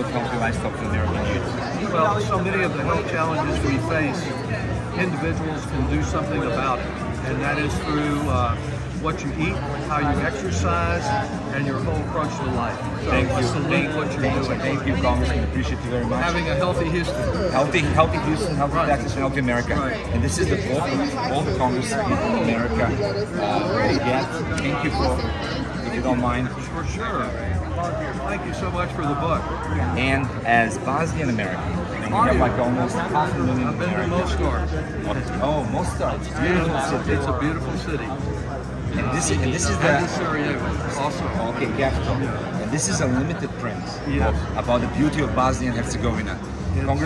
promote healthy lifestyle to American youth? Well, so many of the health challenges we face, individuals can do something about it, and that is through what you eat, how you exercise, and your whole approach to life. So Thank you. salute what you're doing. Thank you, Congressman. Appreciate you very much. Having a healthy Houston. Healthy Houston, healthy Texas, and healthy America. Right. And this is the vote of all the Congresspeople in America. Thank you for, if you don't mind. For sure. Thank you so much for the book. And as Bosnian American, and we have like almost 500,000 I've been to Mostar. Oh, Mostar. It's a beautiful city. It's a beautiful city. And this is And the Sarajevo, also. okay, capital. And this is a limited print Yes. about the beauty of Bosnia and Herzegovina. Yes.